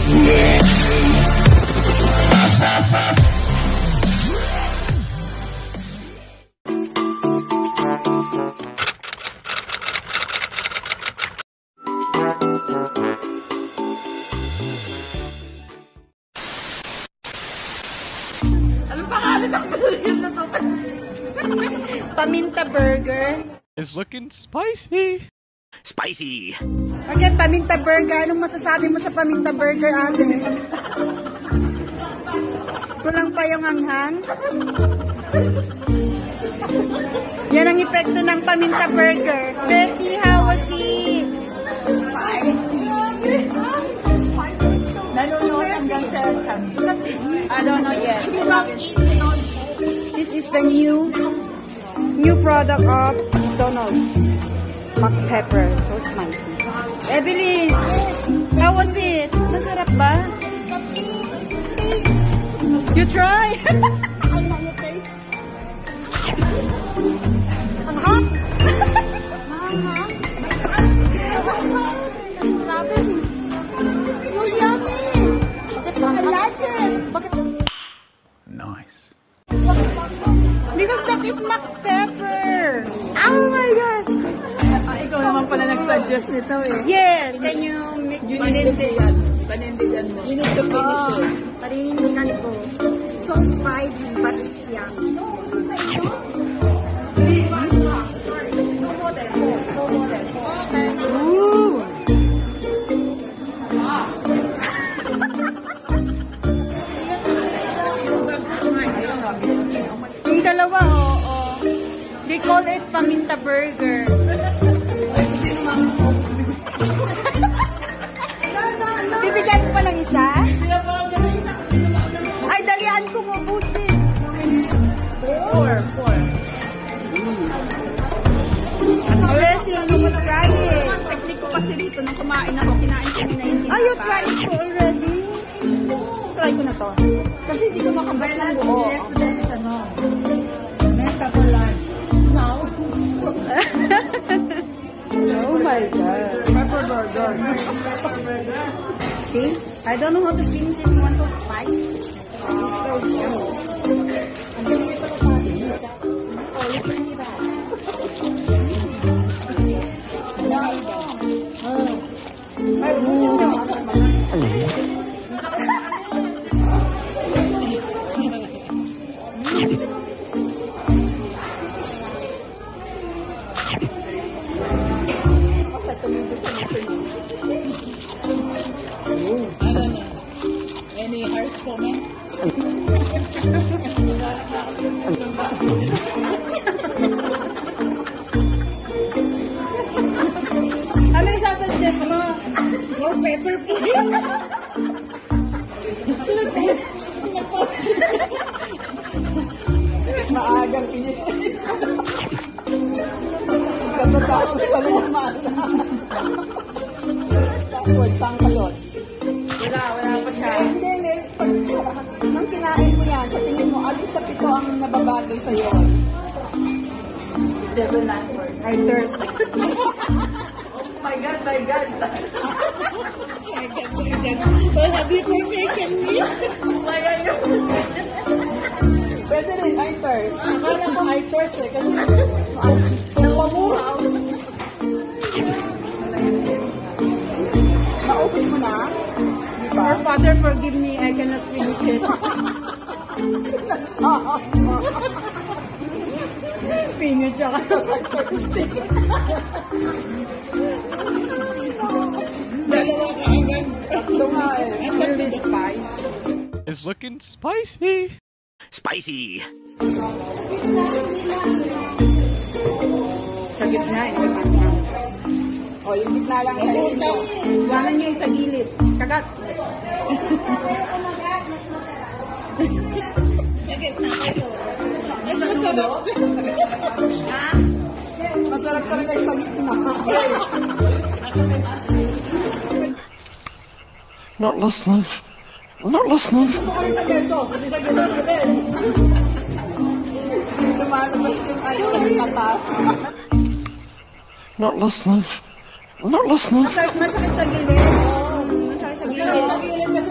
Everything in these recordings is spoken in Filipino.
Ano pangalan ng burger na to? Paminta burger. It's looking spicy. Spicy! Okay, paminta burger. Anong masasabi mo sa paminta burger, ate? Kulang pa yung hanghang? Yan ang epekto ng paminta burger. Betty, how was it? Nanonood hanggang sa I don't know yet. This is the new product of McDonald's. Mac pepper. So spicy. Evelyn, how was it? Masarap ba? You try? Ang hot? Nice. Because that is Mac pepper. Oh my gosh. Ikaw naman pala nag-suggest nito eh. Yes, can you make Panindigan. Panindigan mo. You need to finish it. Paninindigan ko. So spicy, but it's yummy. Ooh. Yung dalawa, oo. They call it paminta burger. Bibigyan ko pa ng isa? Ay, dalian ko mo, busin. Four. Let's see, you should try it. Technique ko kasi dito nung kumain ako, kinain ko na hindi. Oh, you tried it already? Try ko na to. Kasi hindi ko makabait ng buo. Oh my God. Pepper burger. See? I don't know how to finish it. You want to fight? So Any harsh comment? ano yung sasagyan mo? More pepper, please. Maagang pinit. Kapatapos pala yung masa. Tapos, sangkalot. Wala pa siya. Hindi. Nang kinain mo yan, sa tingin mo, alin sa pito ang nababagay sa'yo? Devil Lantern. I thirst. My God. So have you forsaken me? Pwede rin, I thirst. Akala ko I thirst eh. Kasi Napamuraw. Naubos mo na? our Father forgive me, I cannot finish it. Pingit siya ka. Dalawa ka agad. Tatlo nga eh. Will be spice. It's looking spicy. Spicy! Sa gitna, hindi pa. O, yung gitna lang kainin mo. Iwanan niyo yung sa gilid. Kagat. Masarap talaga yung sa gitna. Not listening. Not listening. Lumalabas yung ano, yung katas. Not listening. Not listening. Masakit sa gilid. Masakit sa gilid.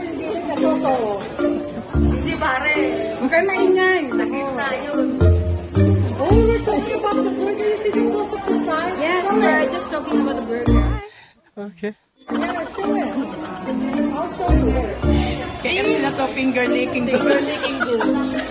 soso. Hindi pare. Huwag kayo maingay. Nakita yun. Oh, we're talking about the burger. You see the sauce at the side? Yes, we're just talking about the burger. Okay. Yeah, show it. I'll show you. Kaya sila to finger licking. Finger licking din.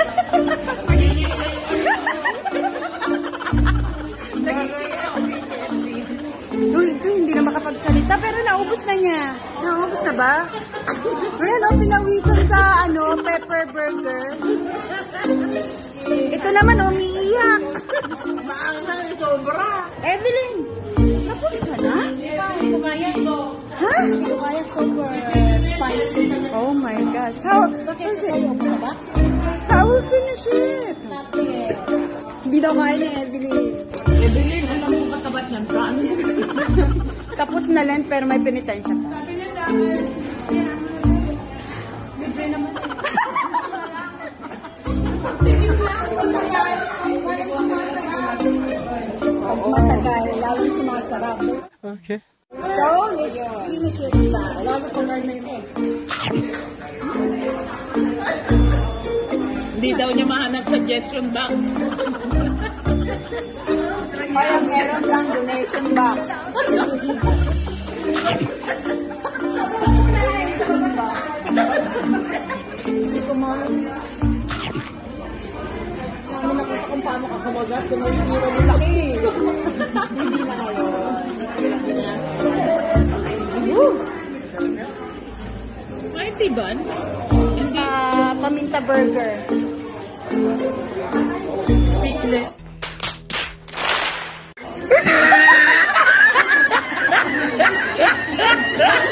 Ito, hindi na makapagsalita, pero naubos na niya. Naubos na ba? Ayan, pinawisan sa, pepper burger. Ito naman, umiiyak. Maanghang, sobra. Evelyn, tapos ka na? Hindi ko kaya to. Ha? Hindi ko kaya super spicy. Oh my gosh. How will finish it? Hindi daw kaya ni Evelyn. Evelyn, alam mo katabat yan? Saan? Tapos na lang, pero may penitensya pa. Matagal, lalo sumasarap. Okay. So, let's finish it na. Lalo kung may mo. Hindi daw niya mahanap suggestion box. Kaya meron lang donation box. Hindi ko mahanap. Ano nakita kung paano ka kumagas kung may hero mo laki. Hindi na ngayon. Mighty bun? Paminta burger. Speechless.